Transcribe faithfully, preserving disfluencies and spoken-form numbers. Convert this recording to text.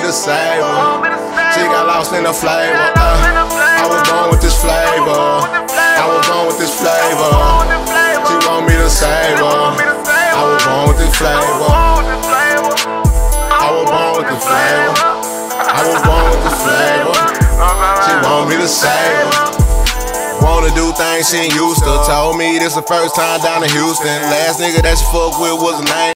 to save her. She got lost in the flavor. Uh, I was born with this flavor. I was born with this flavor. She want me to save her. I was born with this flavor. I was born with the flavor. I was born with the flavor. She want me to save her. Wanna do things she ain't used to. Told me this the first time down in Houston. Last nigga that she fucked with was a name.